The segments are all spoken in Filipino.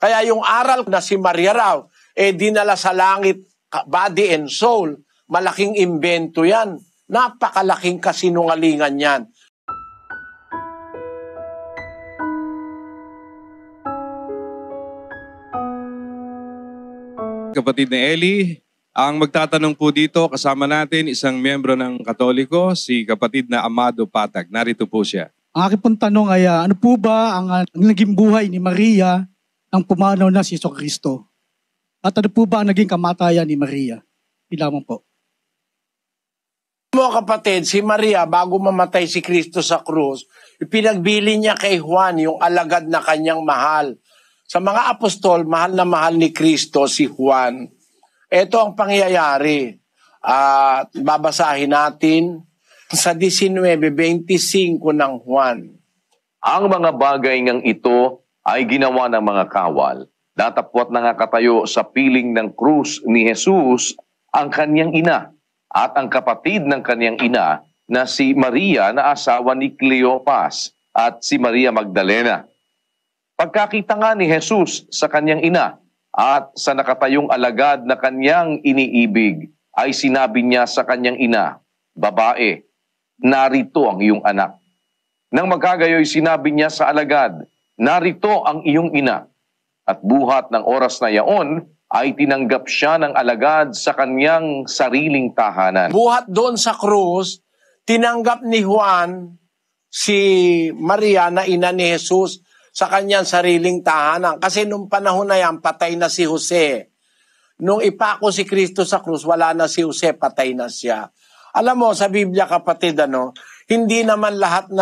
Kaya yung aral na si Maria raw, dinala sa langit, body and soul, malaking imbento yan. Napakalaking kasinungalingan yan. Kapatid na Eli, ang magtatanong po dito, kasama natin isang miyembro ng Katoliko, si kapatid na Amado Patag. Narito po siya. Ang aking pong tanong ay, ano po ba ang naging buhay ni Maria nang pumanaw na si Jesucristo? At ano po ba ang naging kamatayan ni Maria? Ilaman po. Mo kapatid, si Maria bago mamatay si Kristo sa krus, ipinagbili niya kay Juan yung alagad na kanyang mahal. Sa mga apostol, mahal na mahal ni Kristo si Juan. Ito ang pangyayari. Babasahin natin sa 19:25 ng Juan. Ang mga bagay ngang ito ay ginawa ng mga kawal. Datapwat na nga katayo sa piling ng krus ni Jesus ang kanyang ina at ang kapatid ng kanyang ina na si Maria na asawa ni Cleopas at si Maria Magdalena. Pagkakita nga ni Jesus sa kanyang ina at sa nakatayong alagad na kanyang iniibig, ay sinabi niya sa kanyang ina, "Babae, narito ang iyong anak." Nang magkagayoy sinabi niya sa alagad, "Narito ang iyong ina." At buhat ng oras na yaon, ay tinanggap siya ng alagad sa kanyang sariling tahanan. Buhat doon sa krus, tinanggap ni Juan si Maria na ina ni Jesus sa kanyang sariling tahanan. Kasi nung panahon na yan, patay na si Jose. Nung ipako si Kristo sa krus, wala na si Jose, patay na siya. Alam mo, sa Biblia kapatid, hindi naman lahat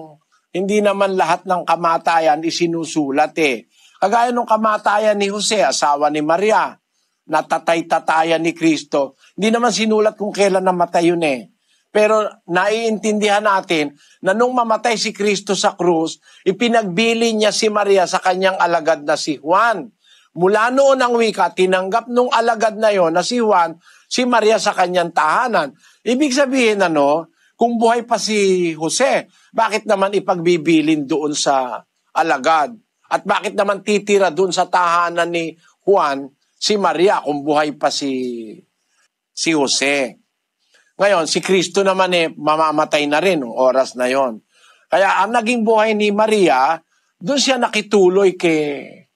ng kamatayan isinusulat eh. Kagaya nung kamatayan ni Jose, asawa ni Maria, natatay-tatayan ni Kristo. Hindi naman sinulat kung kailan namatay yun eh. Pero naiintindihan natin na nung mamatay si Kristo sa krus, ipinagbili niya si Maria sa kanyang alagad na si Juan. Mula noon ang wika, tinanggap nung alagad na yon na si Juan, si Maria sa kanyang tahanan. Ibig sabihin kung buhay pa si Jose, bakit naman ipagbibilin doon sa alagad? At bakit naman titira doon sa tahanan ni Juan si Maria kung buhay pa si Jose? Ngayon, si Kristo naman mamamatay na rin ng oras na yon. Kaya ang naging buhay ni Maria, doon siya nakituloy kay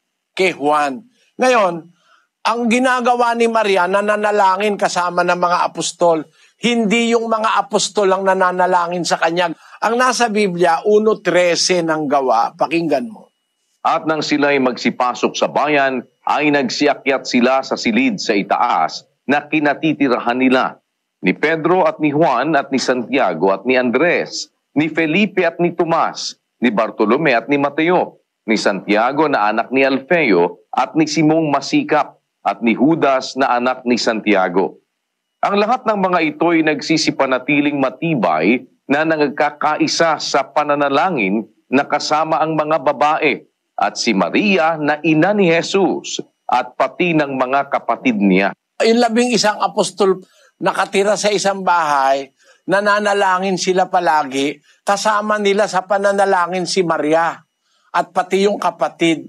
Juan. Ngayon, ang ginagawa ni Maria, nananalangin kasama ng mga apostol. Hindi yung mga apostol ang nananalangin sa kanya. Ang nasa Biblia, 1:13 ng Gawa. Pakinggan mo. At nang sila'y magsipasok sa bayan, ay nagsiakyat sila sa silid sa itaas na kinatitirahan nila, ni Pedro at ni Juan at ni Santiago at ni Andres, ni Felipe at ni Tomas, ni Bartolome at ni Mateo, ni Santiago na anak ni Alfeo at ni Simong Masikap at ni Judas na anak ni Santiago. Ang lahat ng mga ito ay nagsisipanatiling matibay na nagkakaisa sa pananalangin na kasama ang mga babae at si Maria na ina ni Jesus at pati ng mga kapatid niya. Yung 11 apostol nakatira sa isang bahay, nananalangin sila palagi, kasama nila sa pananalangin si Maria at pati yung kapatid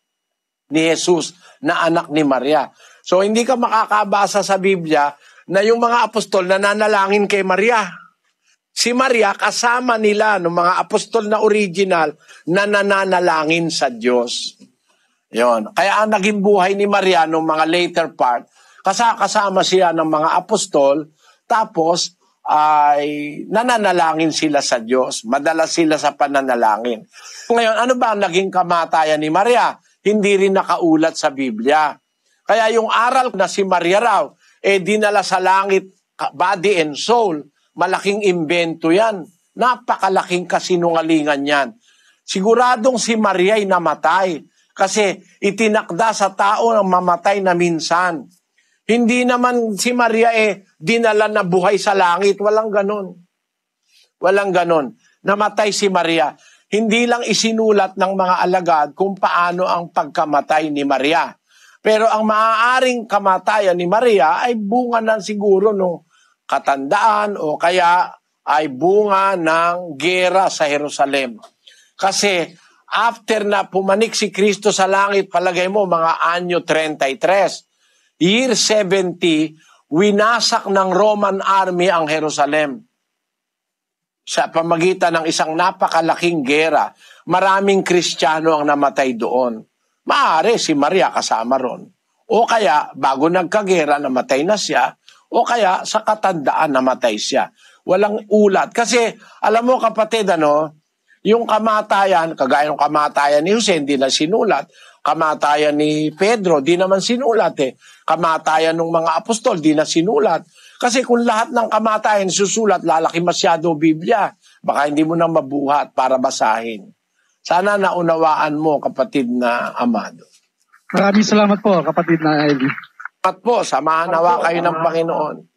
ni Jesus na anak ni Maria. So hindi ka makakabasa sa Biblia na yung mga apostol nananalangin kay Maria. Si Maria kasama nila ng mga apostol na original na nananalangin sa Diyos. Yon. Kaya ang naging buhay ni Maria nung mga later part, kasama siya ng mga apostol, tapos ay nananalangin sila sa Diyos. Madalas sila sa pananalangin. Ngayon, ano ba ang naging kamatayan ni Maria? Hindi rin nakaulat sa Biblia. Kaya yung aral na si Maria raw, dinala sa langit, body and soul, malaking imbento yan. Napakalaking kasinungalingan yan. Siguradong si Maria ay namatay kasi itinakda sa tao ang mamatay na minsan. Hindi naman si Maria dinala na buhay sa langit. Walang ganon. Walang ganon. Namatay si Maria. Hindi lang isinulat ng mga alagad kung paano ang pagkamatay ni Maria. Pero ang maaaring kamatayan ni Maria ay bunga ng siguro ng katandaan o kaya ay bunga ng gera sa Jerusalem. Kasi after na pumanik si Kristo sa langit, palagay mo mga anyo 33, year 70, winasak ng Roman army ang Jerusalem. Sa pamagitan ng isang napakalaking gera, maraming Kristiyano ang namatay doon. Maaari si Maria kasama ron. O kaya, bago nagkagera, namatay na siya. O kaya, sa katandaan, namatay siya. Walang ulat. Kasi, alam mo kapatid, yung kamatayan, kagaya ng kamatayan ni Jose, hindi na sinulat. Kamatayan ni Pedro, di naman sinulat eh. Kamatayan ng mga apostol, di na sinulat. Kasi kung lahat ng kamatayan susulat, lalaki masyado Biblia. Baka hindi mo na mabuhat para basahin. Sana naunawaan mo, kapatid na Amado. Maraming salamat po, kapatid na Ivy. At po, samahan nawa kayo ng Panginoon.